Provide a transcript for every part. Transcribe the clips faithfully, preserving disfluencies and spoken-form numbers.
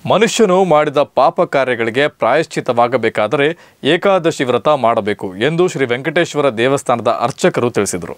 ಮನುಷ್ಯನು ಮಾಡಿದ ಪಾಪ ಕಾರ್ಯಗಳಿಗೆ ಪ್ರಾಯಶ್ಚಿತ್ತವಾಗಬೇಕಾದರೆ ಏಕಾದಶಿ ವ್ರತ ಮಾಡಬೇಕು ಎಂದು ಶ್ರೀ ವೆಂಕಟೇಶ್ವರ ದೇವಸ್ಥಾನದ ಅರ್ಚಕರು ತಿಳಿಸಿದರು.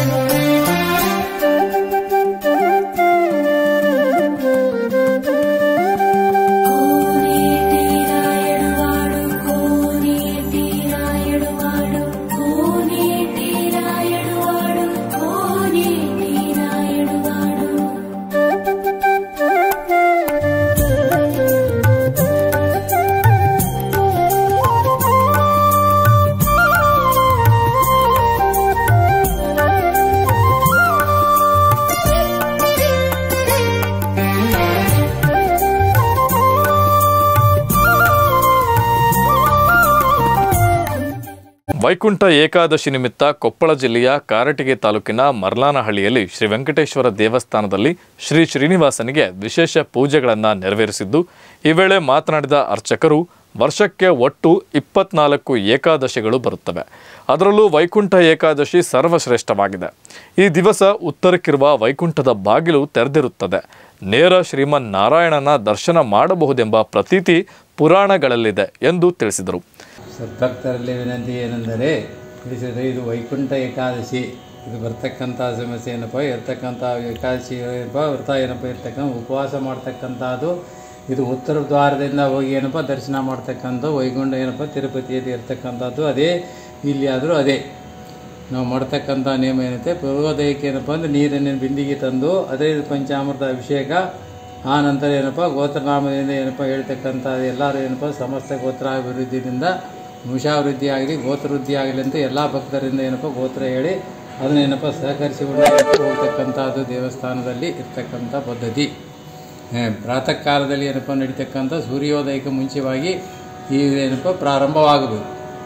ವೈಕುಂಠ ಏಕಾದಶಿ ನಿಮಿತ್ತ ಕೊಪ್ಪಳ ಜಿಲ್ಲೆಯ ಕಾರಟಗಿ ತಾಲೂಕಿನ ಮರ್ಲಾನಹಳ್ಳಿಯಲ್ಲಿ ಶ್ರೀ ವೆಂಕಟೇಶ್ವರ ದೇವಸ್ಥಾನದಲ್ಲಿ ಶ್ರೀ ಶ್ರೀನಿವಾಸನಿಗೆ ವಿಶೇಷ ಪೂಜೆಗಳನ್ನು ನೆರವೇರಿಸಿದ್ದು, ಈ ವೇಳೆ ಮಾತನಾಡಿದ ಅರ್ಚಕರು, ವರ್ಷಕ್ಕೆ ಒಟ್ಟು ಇಪ್ಪತ್ನಾಲ್ಕು ಏಕಾದಶಿಗಳು ಬರುತ್ತವೆ. ಅದರಲ್ಲೂ ವೈಕುಂಠ ಏಕಾದಶಿ ಸರ್ವಶ್ರೇಷ್ಠವಾಗಿದೆ. ಈ ದಿವಸ ಉತ್ತರಕ್ಕಿರುವ ವೈಕುಂಠದ ಬಾಗಿಲು ತೆರೆದಿರುತ್ತದೆ. ನೇರ ಶ್ರೀಮನ್ ನಾರಾಯಣನ ದರ್ಶನ ಮಾಡಬಹುದೆಂಬ ಪ್ರತೀತಿ ಪುರಾಣಗಳಲ್ಲಿದೆ ಎಂದು ತಿಳಿಸಿದರು. ಸದ್ಭಕ್ತರಲ್ಲಿ ವಿನಂತಿ ಏನೆಂದರೆ, ತಿಳಿಸಿದರೆ ಇದು ವೈಕುಂಠ ಏಕಾದಶಿ, ಇದು ಬರ್ತಕ್ಕಂಥ ಸಮಸ್ಯೆ ಏನಪ್ಪ ಇರ್ತಕ್ಕಂಥ ಏಕಾದಶಿ ಏನಪ್ಪ ವ್ರತ ಏನಪ್ಪ ಇರ್ತಕ್ಕಂಥ ಉಪವಾಸ ಮಾಡ್ತಕ್ಕಂಥದ್ದು. ಇದು ಉತ್ತರ ದ್ವಾರದಿಂದ ಹೋಗಿ ಏನಪ್ಪ ದರ್ಶನ ಮಾಡ್ತಕ್ಕಂಥ ವೈಕುಂಠ ಏನಪ್ಪ ತಿರುಪತಿಯಲ್ಲಿ ಇರ್ತಕ್ಕಂಥದ್ದು. ಅದೇ ಇಲ್ಲಿ ಆದರೂ ಅದೇ ನಾವು ಮಾಡ್ತಕ್ಕಂಥ ನಿಯಮ ಏನಂತೆ, ಪೂರ್ವೋದಯಕ್ಕೆ ಏನಪ್ಪ ಅಂದರೆ ನೀರನ್ನು ಬಿಂದಿಗೆ ತಂದು ಅದೇ ಪಂಚಾಮೃತ ಅಭಿಷೇಕ, ಆ ನಂತರ ಏನಪ್ಪ ಗೋತ್ರನಾಮದಿಂದ ಏನಪ್ಪ ಹೇಳ್ತಕ್ಕಂಥ ಎಲ್ಲರೂ ಏನಪ್ಪ ಸಮಸ್ತ ಗೋತ್ರಾಭಿವೃದ್ಧಿಯಿಂದ ವಂಶಾಭಿವೃದ್ಧಿ ಆಗಲಿ ಗೋತ್ರವೃದ್ಧಿ ಆಗಲಿ ಅಂತ ಎಲ್ಲ ಭಕ್ತರಿಂದ ಏನಪ್ಪ ಗೋತ್ರ ಹೇಳಿ ಅದನ್ನೇನಪ್ಪ ಸಹಕರಿಸಿಕೊಂಡು ಹೋಗ್ತಕ್ಕಂಥದ್ದು ದೇವಸ್ಥಾನದಲ್ಲಿ ಇರ್ತಕ್ಕಂಥ ಪದ್ಧತಿ. ಪ್ರಾತಃ ಕಾಲದಲ್ಲಿ ಏನಪ್ಪ ನಡೀತಕ್ಕಂಥ ಸೂರ್ಯೋದಯಕ್ಕೆ ಮುಂಚೆವಾಗಿ ಈ ಏನಪ್ಪ ಪ್ರಾರಂಭವಾಗಬೇಕು.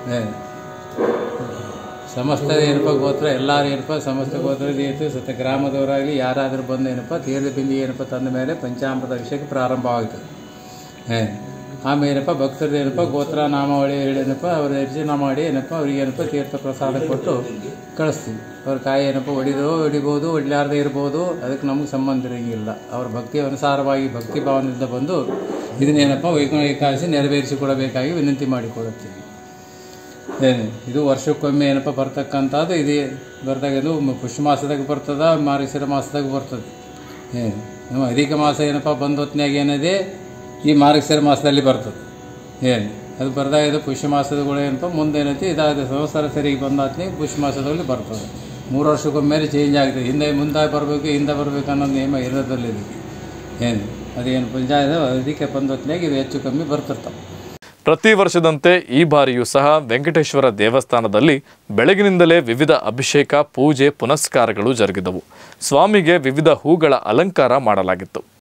ಸಮಸ್ತ ಏನಪ್ಪ ಗೋತ್ರ ಎಲ್ಲರೂ ಏನಪ್ಪ ಸಮಸ್ತ ಗೋತ್ರದ ಏತು ಸತ ಗ್ರಾಮದವರಾಗಲಿ ಯಾರಾದರೂ ಬಂದು ಏನಪ್ಪ ತೀರ್ಥ ಬಿಂದಿಗೆ ಏನಪ್ಪ ತಂದ ಮೇಲೆ ಪಂಚಾಮೃತ ಅಭಿಷೇಕ ಪ್ರಾರಂಭವಾಗ್ತದೆ. ಆಮೇಲೆ ಏನಪ್ಪ ಭಕ್ತರದ್ದು ಏನಪ್ಪ ಗೋತ್ರ ನಾಮಾವಳಿ ಹೇಳಿ ಏನಪ್ಪ ಅವ್ರ ದರ್ಶನ ಮಾಡಿ ಏನಪ್ಪ ಅವ್ರಿಗೆ ಏನಪ್ಪ ತೀರ್ಥ ಪ್ರಸಾದ ಕೊಟ್ಟು ಕಳಿಸ್ತೀವಿ. ಅವ್ರ ಕಾಯಿ ಏನಪ್ಪ ಹೊಡಿದೋ ಹೊಡಿಬೋದು, ಹೊಡ್ಲಾರ್ದೇ ಇರ್ಬೋದು, ಅದಕ್ಕೆ ನಮಗೆ ಸಂಬಂಧ ಇರೋಂಗಿಲ್ಲ. ಅವ್ರ ಭಕ್ತಿ ಅನುಸಾರವಾಗಿ ಭಕ್ತಿ ಭಾವನೆಯಿಂದ ಬಂದು ಇದನ್ನೇನಪ್ಪ ವೈಕುಂಠ ಏಕಾದಶಿ ನೆರವೇರಿಸಿಕೊಡಬೇಕಾಗಿ ವಿನಂತಿ ಮಾಡಿಕೊಳ್ಳುತ್ತೀವಿ. ಏನು ಇದು ವರ್ಷಕ್ಕೊಮ್ಮೆ ಏನಪ್ಪ ಬರ್ತಕ್ಕಂಥದ್ದು. ಇದು ಬರ್ತಾಗದು ಪುಷ್ಯ ಮಾಸದಾಗ ಬರ್ತದ, ಮಾರ್ಗಶಿರ ಮಾಸದಾಗ ಬರ್ತದೆ. ಏನು ನಮ್ಮ ಅಧಿಕ ಮಾಸ ಏನಪ್ಪ ಬಂದ ಹೊತ್ತಿನಾಗ ಏನಿದೆ ಈ ಮಾರ್ಗಶಿರ ಮಾಸದಲ್ಲಿ ಬರ್ತದೆ. ಏನು ಅದು ಬರ್ದಾಗ ಇದು ಪುಷ್ಯ ಮಾಸದಗಳು ಏನಪ್ಪ ಮುಂದೆ ಏನೈತಿ ಇದಾದ ಸಂವತ್ಸರ ಸರಿಗೆ ಬಂದ ಹೊತ್ತಿನಾಗ ಪುಷ್ಯ ಮಾಸದಲ್ಲಿ ಬರ್ತದೆ. ಮೂರು ವರ್ಷಕ್ಕೊಮ್ಮೆ ಚೇಂಜ್ ಆಗ್ತದೆ. ಹಿಂದೆ ಮುಂದೆ ಬರಬೇಕು ಹಿಂದೆ ಬರಬೇಕು ಅನ್ನೋದು ನಿಯಮ ಇರೋದ್ರಲ್ಲಿ ಇದಕ್ಕೆ. ಏನು ಅದೇನು ಪಂಚಾಯತ್ ಅದಕ್ಕೆ ಬಂದ ಹೊತ್ತಿನಾಗ ಇದು ಹೆಚ್ಚು ಕಮ್ಮಿ ಬರ್ತಿರ್ತಾವೆ. ಪ್ರತಿ ವರ್ಷದಂತೆ ಈ ಬಾರಿಯೂ ಸಹ ವೆಂಕಟೇಶ್ವರ ದೇವಸ್ಥಾನದಲ್ಲಿ ಬೆಳಗಿನಿಂದಲೇ ವಿವಿಧ ಅಭಿಷೇಕ, ಪೂಜೆ, ಪುನಸ್ಕಾರಗಳು ಜರುಗಿದವು. ಸ್ವಾಮಿಗೆ ವಿವಿಧ ಹೂಗಳ ಅಲಂಕಾರ ಮಾಡಲಾಗಿತ್ತು.